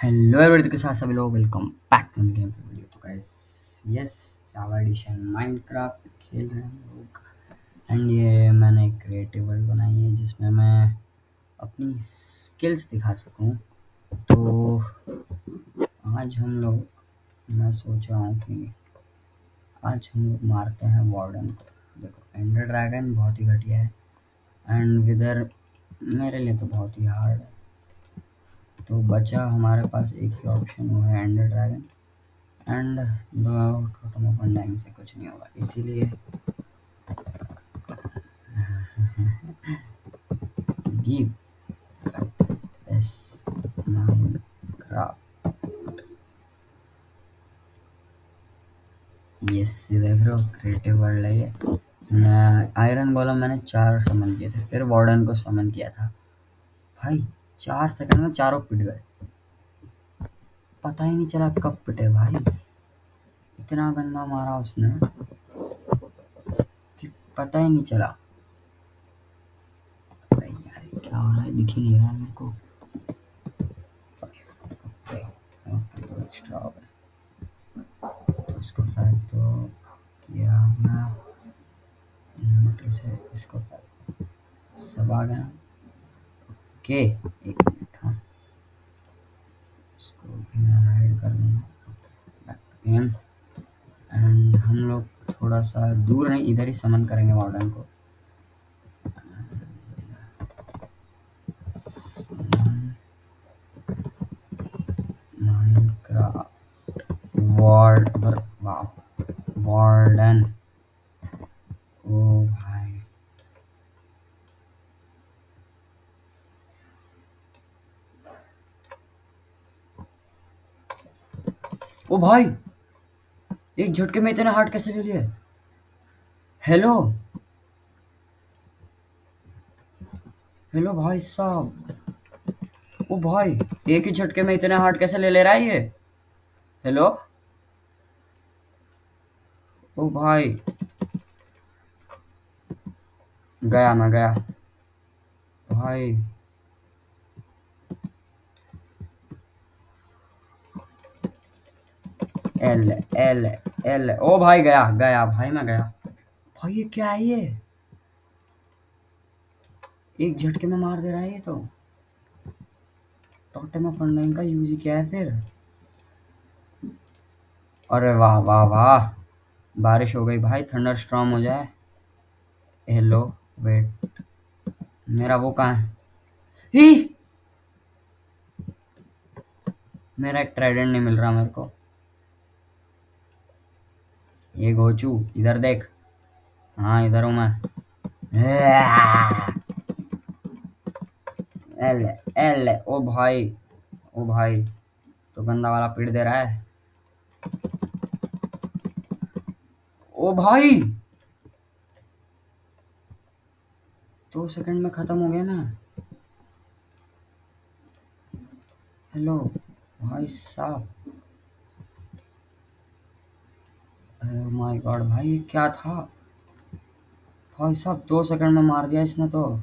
Hello everyone के साथ सभी लोग welcome back to the game video. तो guys yes Java edition Minecraft खेल रहे हैं हम लोग। एंड ये मैंने एक क्रिएटिव वर्ल्ड बनाई है जिसमें मैं अपनी स्किल्स दिखा सकूं। तो आज हम लोग मैं सोच रहा हूँ कि आज हम लोग मारते हैं वार्डन को। देखो एंडर ड्रैगन बहुत ही घटिया है एंड विदर मेरे लिए तो बहुत ही हार्ड है। तो बचा हमारे पास एक ही ऑप्शन, वो है एंडर ड्रैगन। एंड दो टोटम ओपन टाइम से कुछ नहीं होगा, इसीलिए गिव दिस माइनक्राफ्ट। यस देख रहे हो क्रिएटिव वर्ल्ड है ये। आयरन गोलम मैंने 4 समन किए थे, फिर वार्डन को समन किया था। भाई 4 सेकंड में चारों पिट गए, पता ही नहीं चला कब पिटे भाई। इतना गंदा मारा उसने कि पता ही नहीं चला। भाई यार क्या हो रहा है, दिख ही नहीं रहा है मेरे को। ओके ओके तो एक्स्ट्रा हो गया, तो इसको फेंक दो। किया हमने इन्वेंटरी से, इसको फेंक सब आ गया। ओके एक मिनट, हाँ इसको भी मैं हाइड कर दूँगा। Back to game. एंड हम लोग थोड़ा सा दूर नहीं, इधर ही समन करेंगे वार्डन को। Minecraft warden. ओ भाई ओ भाई एक झटके में इतने हार्ट कैसे ले लिए। हेलो हेलो भाई साहब। ओ भाई एक ही झटके में इतने हार्ट कैसे ले रहा है ये। हेलो ओ भाई गया, मैं गया भाई। एल एल एल ओ भाई गया गया भाई, मैं गया भाई। ये क्या है ये, एक झटके में मार दे रहा है ये तो। टोटेम ऑफ अनडाइंग का यूज ही क्या है फिर। अरे वाह वाह वाह, बारिश हो गई भाई, थंडर स्टॉर्म हो जाए। हेलो वेट, मेरा वो कहाँ है। ही मेरा एक ट्राइडेंट नहीं मिल रहा मेरे को। ये गोचू इधर देख, हाँ इधर हूँ मैं। एल एल ओ भाई तो गंदा वाला पीट दे रहा है। ओ भाई 2 सेकंड में खत्म हो गया मैं। हेलो भाई साहब, माय गॉड भाई ये क्या था। भाई साहब 2 सेकंड में मार दिया इसने तो।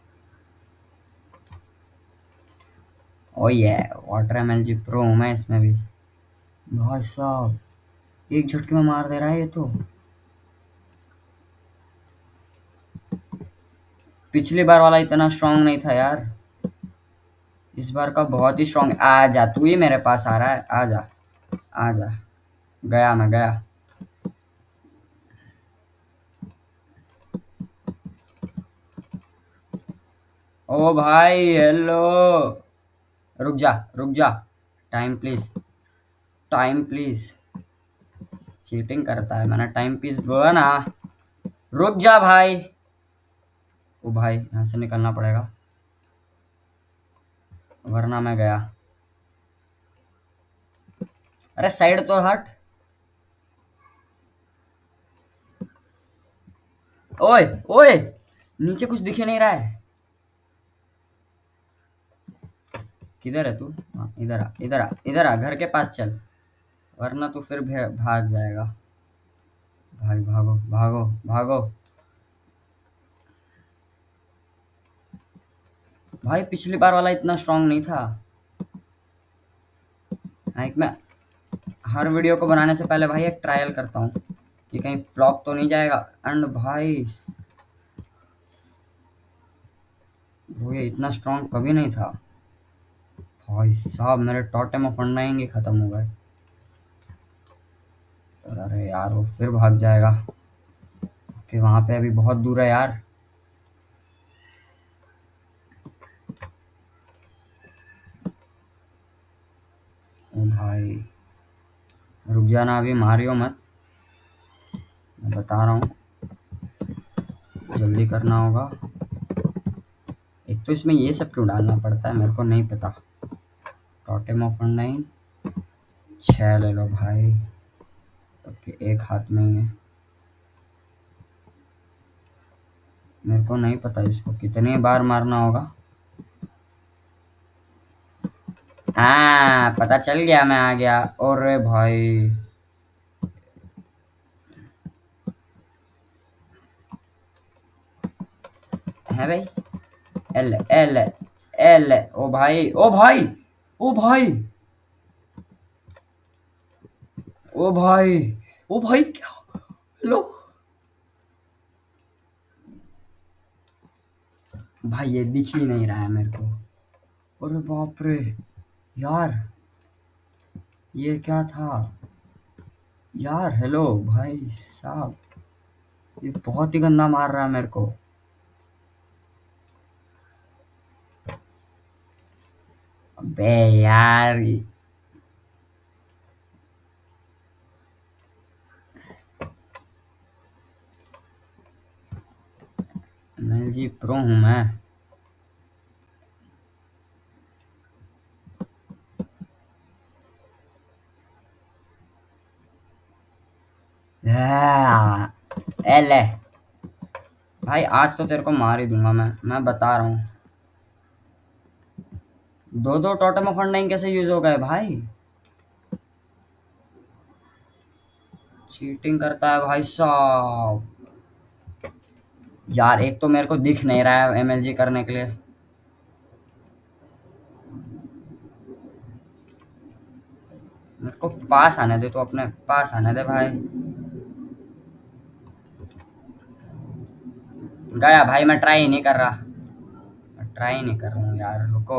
ओ ये वाटर एमएलजी प्रो हूँ मैं इसमें भी। भाई साहब एक झटके में मार दे रहा है ये तो। पिछली बार वाला इतना स्ट्रांग नहीं था यार, इस बार का बहुत ही स्ट्रांग। आ जा, तू ही मेरे पास आ रहा है, आ जा आ जा। गया मैं गया। ओ भाई हेलो, रुक जा, time please, time please. Cheating करता है, मैंने टाइम प्लीज बोला ना। रुक जा भाई। ओ भाई यहाँ से निकलना पड़ेगा वरना मैं गया। अरे साइड तो हट। ओए ओए नीचे कुछ दिख ही नहीं रहा है। किधर है तू, हाँ इधर आ इधर आ इधर आ, घर के पास चल वरना तू फिर भाग जाएगा। भाई भागो भागो भागो। भाई पिछली बार वाला इतना स्ट्रांग नहीं था। एक मैं हर वीडियो को बनाने से पहले भाई एक ट्रायल करता हूँ कि कहीं फ्लॉप तो नहीं जाएगा। एंड भाई वो ये इतना स्ट्रॉन्ग कभी नहीं था भाई साहब। मेरे टोटेम ऑफ अनडाइंग ही खत्म हो गए। अरे यार वो फिर भाग जाएगा कि वहां पे अभी बहुत दूर है यार। ओ भाई रुक जाना, अभी मारियो मत, मैं बता रहा हूँ, जल्दी करना होगा। एक तो इसमें ये सब क्यों डालना पड़ता है मेरे को नहीं पता। टोटेम ऑफ अनडाइंग 6 ले लो भाई। ओके एक हाथ में ही है। मेरे को नहीं पता इसको कितनी बार मारना होगा। हाँ पता चल गया, मैं आ गया। और भाई है भाई। L L L. ओ भाई ओ भाई ओ भाई ओ भाई ओ भाई क्या। लो भाई ये दिख ही नहीं रहा है मेरे को। अरे बाप रे यार ये क्या था यार। हेलो भाई साहब, ये बहुत ही गंदा मार रहा है मेरे को। अबे यार MLG प्रो हूँ मैं। एल है भाई, आज तो तेरे को मार ही दूंगा मैं बता रहा हूँ। दो दो टोटम ऑफ अनडाइंग कैसे यूज हो गए भाई। चीटिंग करता है भाई साहब। यार एक तो मेरे को दिख नहीं रहा है MLG करने के लिए। मेरे को पास आने दे, तो अपने पास आने दे भाई। गया भाई, मैं ट्राई नहीं कर रहा, मैं ट्राई नहीं कर रहा हूँ यार, रुको।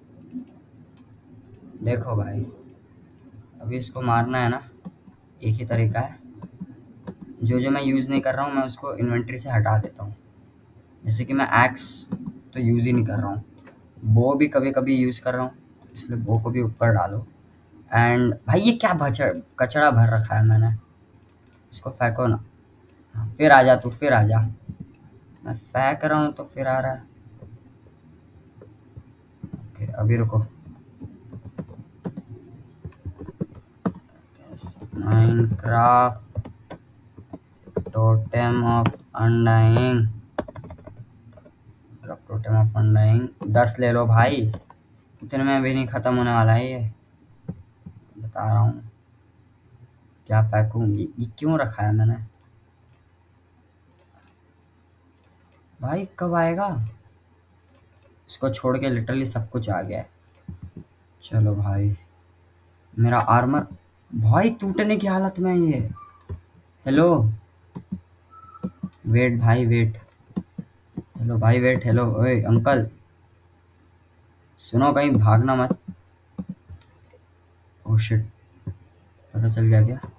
देखो भाई अभी इसको मारना है ना, एक ही तरीका है। जो जो मैं यूज़ नहीं कर रहा हूँ मैं उसको इन्वेंट्री से हटा देता हूँ। जैसे कि मैं एक्स तो यूज़ ही नहीं कर रहा हूँ, बो भी कभी कभी यूज़ कर रहा हूँ, इसलिए बो को भी ऊपर डालो। एंड भाई ये क्या कचड़ा भर रखा है मैंने, इसको फेंको ना। फिर आ जा तू, फिर आ जा। मैं फेंक रहा हूँ तो फिर आ रहा है। ओके अभी रुको। Minecraft totem of undying, totem of undying 10 ले लो भाई, इतने में भी नहीं ख़त्म होने वाला है ये, बता रहा हूँ। क्या फेंकूँ, ये क्यों रखा है मैंने भाई, कब आएगा। इसको छोड़ के लिटरली सब कुछ आ गया है। चलो भाई मेरा आर्मर भाई टूटने की हालत में है ये। हेलो वेट भाई वेट, हेलो भाई वेट, हेलो ओए अंकल सुनो, कहीं भागना मत। ओह शिट, पता चल गया क्या।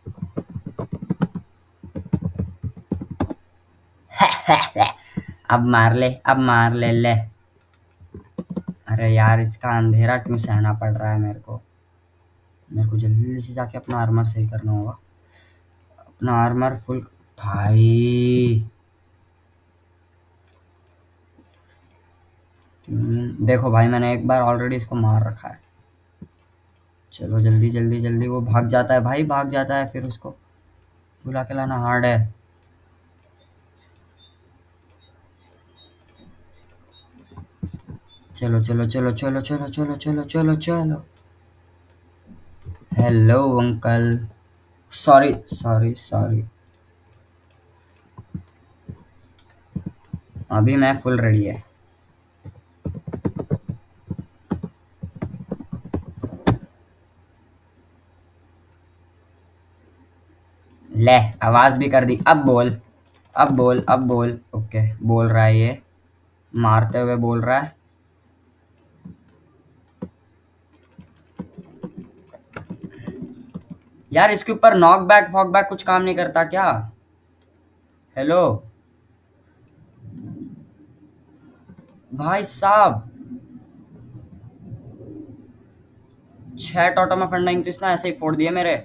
अब मार ले, अब मार ले ले। अरे यार इसका अंधेरा क्यों सहना पड़ रहा है मेरे को। मेरे को जल्दी से जाके अपना आर्मर सही करना होगा, अपना आर्मर फुल भाई। 3 देखो भाई, मैंने एक बार ऑलरेडी इसको मार रखा है। चलो जल्दी जल्दी जल्दी, वो भाग जाता है भाई, भाग जाता है, फिर उसको बुला के लाना हार्ड है। चलो चलो चलो चलो चलो चलो चलो चलो चलो। Hello uncle, sorry sorry sorry. अभी मैं फुल रेडी है। ले आवाज भी कर दी। अब बोल, अब बोल, अब बोल। ओके बोल रहा है ये, मारते हुए बोल रहा है। यार इसके ऊपर नॉक बैक फॉक बैक कुछ काम नहीं करता क्या? हेलो भाई साहब, 6 टोटो में फंडाइंग तो इसने ऐसे ही फोड़ दिए मेरे।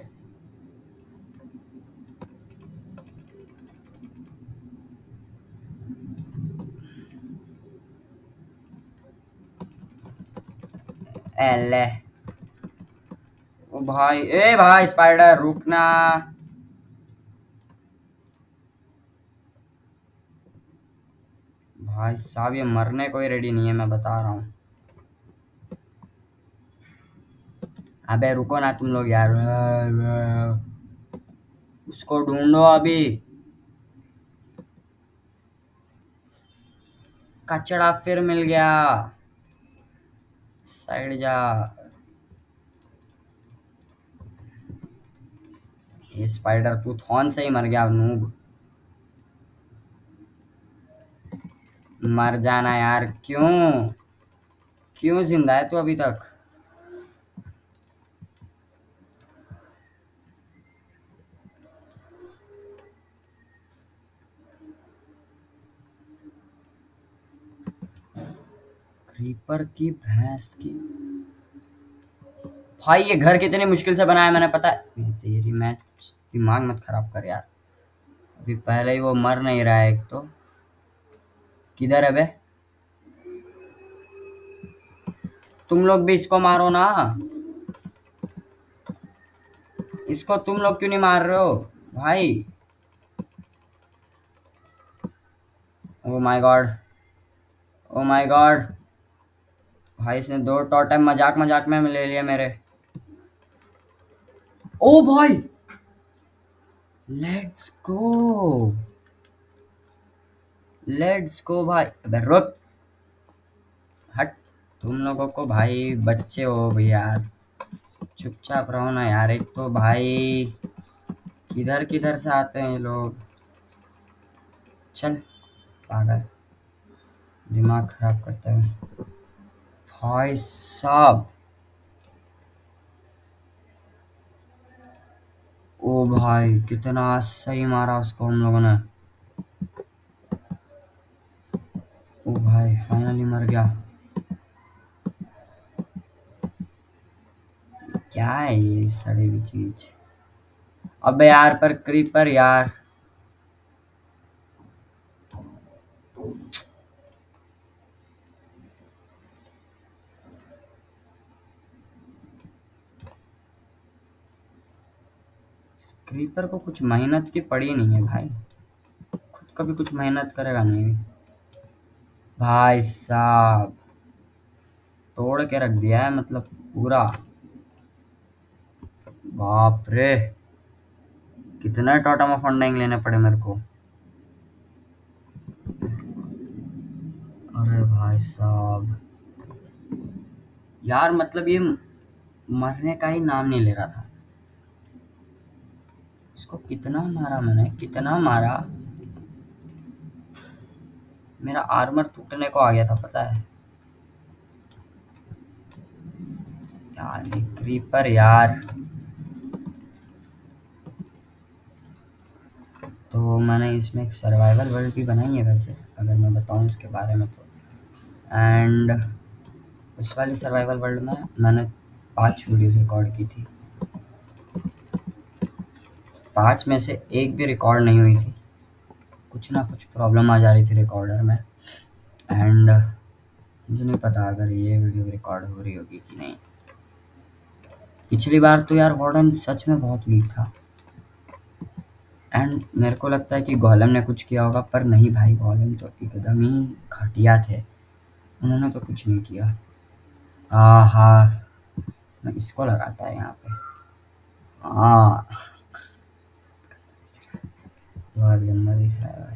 एले ओ भाई, ए भाई स्पाइडर रुकना। भाई साहब ये मरने को ही रेडी नहीं है, मैं बता रहा हूँ। अबे रुको ना तुम लोग यार, उसको ढूंढो अभी। कचड़ा फिर मिल गया, साइड जा। ये स्पाइडर तू थॉन से ही मर गया नूब। मर जाना यार, क्यों क्यों जिंदा है तू अभी तक? क्रीपर की भैंस की। भाई ये घर कितनी मुश्किल से बनाया मैंने, पता है तेरी। मैं दिमाग मत खराब कर यार, अभी पहले ही वो मर नहीं रहा है एक तो। किधर है बे? तुम लोग भी इसको मारो ना, इसको तुम लोग क्यों नहीं मार रहे हो भाई? Oh my god, oh my god. भाई इसने 2 टोटेम मजाक मजाक में ले लिया मेरे। ओ भाई लेट्स गो, लेट्स गो भाई। अबे रुक, हट। तुम लोगों को भाई बच्चे हो भैया, चुपचाप रहो ना यार। एक तो भाई किधर किधर से आते हैं ये लोग। चल पागल, दिमाग खराब करते हैं भाई साहब। ओ भाई कितना सही मारा उसको हम लोगों ने। ओ भाई फाइनली मर गया। क्या है ये सड़ी हुई चीज? अबे यार पर क्रीपर यार। क्रीपर को कुछ मेहनत की पड़ी नहीं है भाई, खुद कभी कुछ मेहनत करेगा नहीं भाई साहब। तोड़ के रख दिया है मतलब पूरा। बाप रे, कितना टोटम फंडिंग लेने पड़े मेरे को। अरे भाई साहब यार, मतलब ये मरने का ही नाम नहीं ले रहा था। उसको कितना मारा मैंने, कितना मारा। मेरा आर्मर टूटने को आ गया था पता है यार। ये क्रीपर यार। तो मैंने इसमें एक सर्वाइवल वर्ल्ड भी बनाई है वैसे, अगर मैं बताऊं इसके बारे में तो। एंड उस वाली सर्वाइवल वर्ल्ड में मैंने 5 वीडियोस रिकॉर्ड की थी, 5 में से एक भी रिकॉर्ड नहीं हुई थी। कुछ ना कुछ प्रॉब्लम आ जा रही थी रिकॉर्डर में। एंड मुझे नहीं पता अगर ये वीडियो रिकॉर्ड हो रही होगी कि नहीं। पिछली बार तो यार वार्डन सच में बहुत वीक था। एंड मेरे को लगता है कि गोलम ने कुछ किया होगा, पर नहीं भाई, गोलम तो एकदम ही घटिया थे, उन्होंने तो कुछ नहीं किया। आहा, मैं इसको लगाता है यहाँ पे। हाँ बहुत गंदा दिख रहा है भाई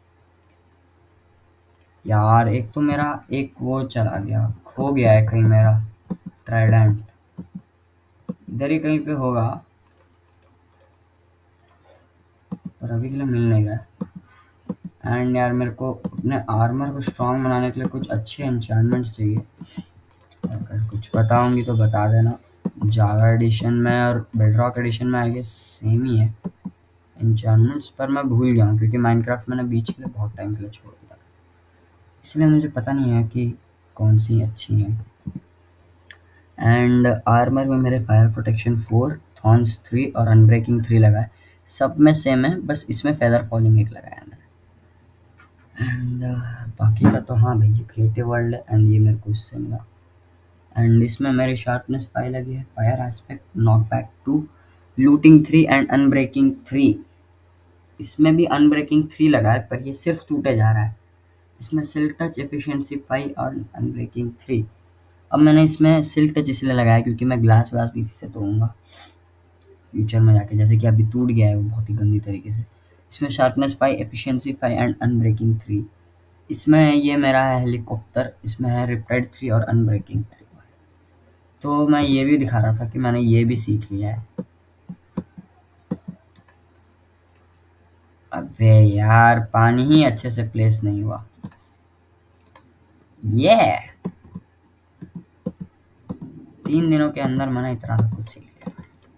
यार। एक तो मेरा एक वो चला गया, खो गया है कहीं मेरा ट्राइडेंट, इधर ही कहीं पे होगा। पर अभी के लिए मिल नहीं रहा है। एंड यार मेरे को अपने आर्मर को स्ट्रॉन्ग बनाने के लिए कुछ अच्छे एन्चेंटमेंट्स चाहिए। अगर कुछ पता होंगी तो बता देना। जावा एडिशन में और बेडरॉक एडिशन में आई गेस सेम ही है एन्चेंटमेंट्स, पर मैं भूल गया हूँ क्योंकि माइनक्राफ्ट मैंने बीच के लिए बहुत टाइम के लिए छोड़ दिया था, इसलिए मुझे पता नहीं है कि कौन सी अच्छी हैं। एंड आर्मर में मेरे फायर प्रोटेक्शन 4, थॉर्न्स 3 और अनब्रेकिंग 3 लगा है। सब में सेम है, बस इसमें फेदर फॉलिंग 1 लगाया है मैंने। एंड बाकी का तो हाँ भाई ये क्रिएटिव वर्ल्ड है एंड ये मेरे को इससे मिला। एंड इसमें मेरी शार्पनेस 5 लगी है, fire aspect, knockback 2, looting 3 and unbreaking 3। इसमें भी अनब्रेकिंग 3 लगा है पर ये सिर्फ टूटे जा रहा है। इसमें सिल्क टच, एफिशिएंसी 5 और अनब्रेकिंग 3। अब मैंने इसमें सिल्क टच इसलिए लगाया क्योंकि मैं ग्लास व्लास भी इसी से तोड़ूंगा फ्यूचर में जाके, जैसे कि अभी टूट गया है वो बहुत ही गंदी तरीके से। इसमें शार्पनेस 5, एफिशिएंसी 5 एंड अनब्रेकिंग 3। इसमें ये मेरा है हेलीकॉप्टर, इसमें है रिप्टाइड 3 और अनब्रेकिंग 3। तो मैं ये भी दिखा रहा था कि मैंने ये भी सीख लिया है। अबे यार पानी ही अच्छे से प्लेस नहीं हुआ। ये 3 दिनों के अंदर मैंने इतना सब कुछ सीख लिया।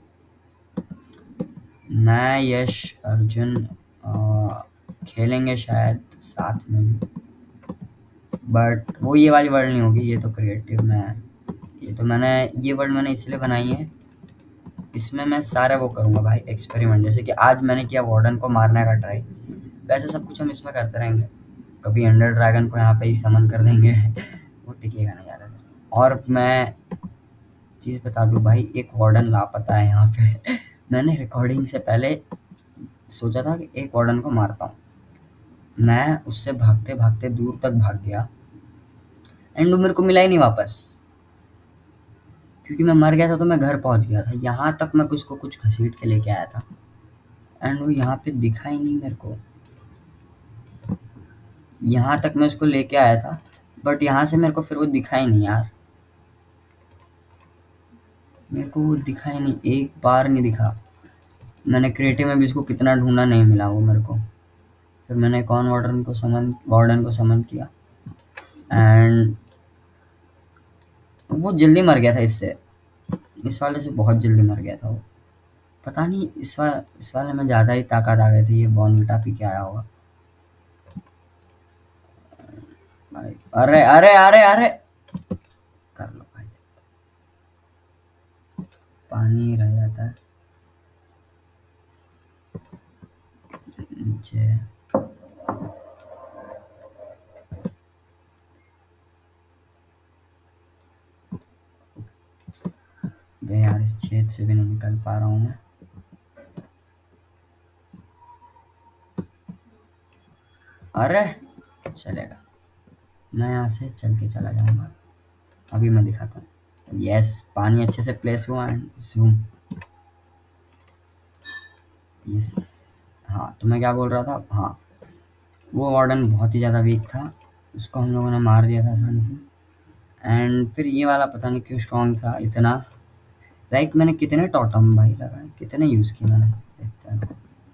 मैं, यश, अर्जुन खेलेंगे शायद साथ में भी, बट वो ये वाली वर्ल्ड नहीं होगी, ये तो क्रिएटिव में है। ये तो मैंने ये वर्ल्ड मैंने इसलिए बनाई है, इसमें मैं सारे वो करूँगा भाई एक्सपेरिमेंट। जैसे कि आज मैंने किया वार्डन को मारने का ट्राई, वैसे सब कुछ हम इसमें करते रहेंगे। कभी अंडर ड्रैगन को यहाँ पे ही समन कर देंगे वो टिकेगा नहीं ज़्यादा। और मैं चीज़ बता दूँ भाई, एक वार्डन लापता है यहाँ पे मैंने रिकॉर्डिंग से पहले सोचा था कि एक वार्डन को मारता हूँ, मैं उससे भागते भागते दूर तक भाग गया एंड वो मेरे को मिला ही नहीं वापस, क्योंकि मैं मर गया था तो मैं घर पहुंच गया था। यहाँ तक मैं उसको कुछ घसीट के लेके आया था एंड वो यहाँ पे दिखा ही नहीं मेरे को। यहाँ तक मैं उसको लेके आया था बट यहाँ से मेरे को फिर वो दिखा ही नहीं यार, मेरे को वो दिखा ही नहीं, एक बार नहीं दिखा। मैंने क्रिएटिव में भी इसको कितना ढूंढा, नहीं मिला वो मेरे को। फिर मैंने एक और वार्डन को समन किया एंड वो जल्दी मर गया था इससे, इस वाले से बहुत जल्दी मर गया था वो। पता नहीं इस वाले में ज़्यादा ही ताकत आ गई थी, ये बॉर्नविटा पी के आया होगा भाई। अरे अरे अरे अरे कर लो भाई, पानी रह जाता है नीचे। बे यार इस छेद से भी नहीं निकल पा रहा हूँ मैं। अरे चलेगा, मैं यहाँ से चल के चला जाऊँगा। अभी मैं दिखाता हूँ। यस पानी अच्छे से प्लेस हुआ एंड जूम। यस हाँ, तो मैं क्या बोल रहा था, हाँ वो वार्डन बहुत ही ज़्यादा वीक था, उसको हम लोगों ने मार दिया था आसानी से। एंड फिर ये वाला पता नहीं क्यों स्ट्रॉन्ग था इतना। लाइक मैंने कितने टोटम भाई लगाए, कितने यूज़ किए मैंने, देखते हैं।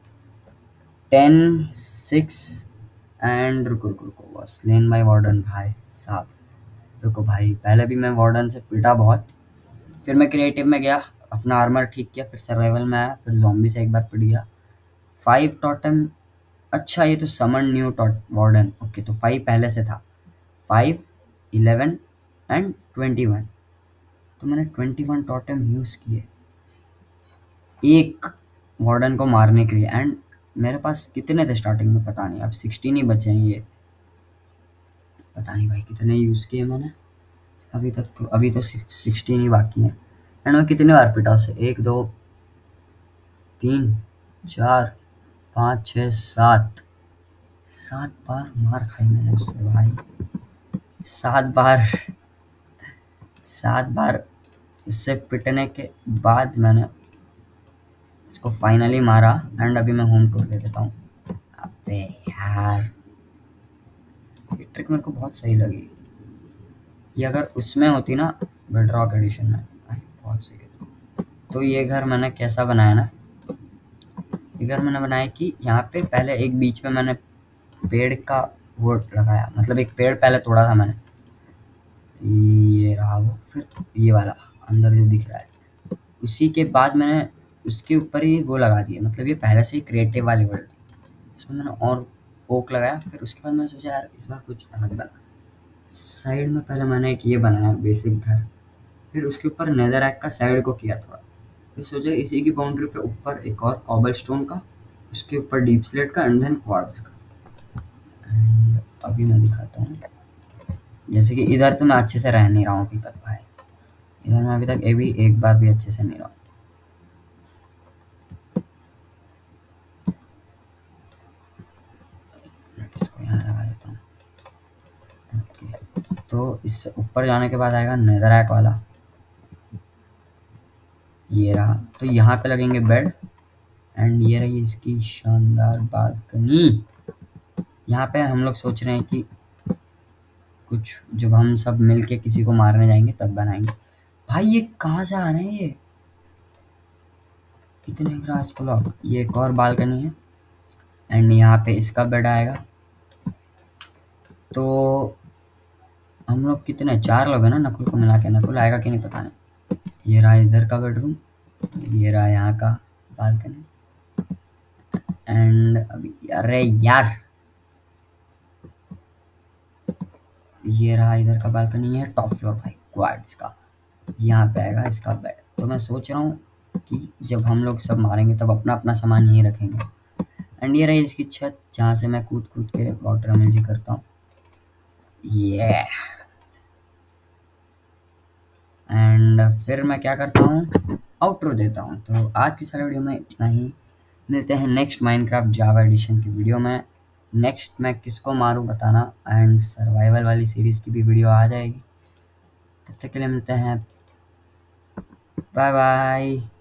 10, 6 एंड रुको रुको रुको बस लेन बाई वार्डन भाई साहब। रुको भाई, पहले भी मैं वार्डन से पिटा बहुत, फिर मैं क्रिएटिव में गया, अपना आर्मर ठीक किया, फिर सर्वाइवल में आया, फिर ज़ॉम्बी से एक बार पिट गया। 5 टोटम, अच्छा ये तो समन न्यू वार्डन, ओके तो 5 पहले से था। 5, 11 एंड 21, तो मैंने 21 टोटम यूज़ किए एक वार्डन को मारने के लिए। एंड मेरे पास कितने थे स्टार्टिंग में पता नहीं, अब 16 ही बचे हैं। ये पता नहीं भाई कितने यूज़ किए मैंने अभी तक, तो अभी तो 16 ही बाकी हैं। एंड मैं कितनी बार पिटा उससे, 1 2 3 4 5 6 7 7 बार मार खाई मैंने उससे भाई। 7 बार इससे पिटने के बाद मैंने इसको फाइनली मारा एंड अभी मैं होम टूर दे देता हूँ। अबे यार ये ट्रिक मेरे को बहुत सही लगी, ये अगर उसमें होती ना बेडरॉक एडिशन में भाई बहुत सही है। तो ये घर मैंने कैसा बनाया ना, ये घर मैंने बनाया कि यहाँ पे पहले एक बीच में मैंने पेड़ का वो लगाया, मतलब एक पेड़ पहले तोड़ा था मैंने, ये रहा वो, फिर ये वाला अंदर जो दिख रहा है, उसी के बाद मैंने उसके ऊपर ही वो लगा दिया, मतलब ये पहले से ही क्रिएटिव वाली वर्ल्ड थी, इसमें मैंने और ओक लगाया। फिर उसके बाद मैंने सोचा यार इस बार कुछ अलग बना। साइड में पहले मैंने एक ये बनाया बेसिक घर, फिर उसके ऊपर नेदररैक का साइड को किया थोड़ा, फिर सोचा इसी की बाउंड्री पे ऊपर एक और कॉबल स्टोन का, उसके ऊपर डीप स्लेट का एंड देन क्वार्ट्ज का। एंड अभी मैं दिखाता हूँ, जैसे कि इधर तो मैं अच्छे से रह नहीं रहा हूँ अभी तक भाई, इधर मैं अभी तक ये भी एक बार भी अच्छे से नहीं रहा हूँ। इसको यहाँ लगा देता हूँ। ओके, तो इससे ऊपर जाने के बाद आएगा नेदररैक वाला, ये रहा, तो यहाँ पे लगेंगे बेड, एंड ये रही इसकी शानदार बालकनी। यहाँ पे हम लोग सोच रहे हैं कि कुछ जब हम सब मिलके किसी को मारने जाएंगे तब बनाएंगे। भाई ये कहाँ से आ रहे हैं ये इतने ग्रास ब्लॉक। ये एक और बालकनी है, एंड यहाँ पे इसका बेड आएगा। तो हम लोग कितने, 4 लोग हैं ना नकुल को मिला के, नकुल आएगा कि नहीं पता नहीं। ये रहा इधर का बेडरूम, ये रहा यहाँ का बालकनी, एंड अभी अरे यार ये रहा इधर का बालकनी है, टॉप फ्लोर भाई क्वाड्स का, यहाँ पे आएगा इसका बेड। तो मैं सोच रहा हूँ कि जब हम लोग सब मारेंगे तब अपना अपना सामान यहीं रखेंगे। एंड ये रही इसकी छत जहाँ से मैं कूद कूद के वाटर एनर्जी करता हूँ, ये एंड फिर मैं क्या करता हूँ, आउटरो देता हूँ। तो आज की सारी वीडियो में इतना ही, मिलते हैं नेक्स्ट माइनक्राफ्ट जावा एडिशन की वीडियो में। नेक्स्ट मैं किसको मारूँ बताना, एंड सर्वाइवल वाली सीरीज़ की भी वीडियो आ जाएगी। तब तक के लिए मिलते हैं, बाय बाय।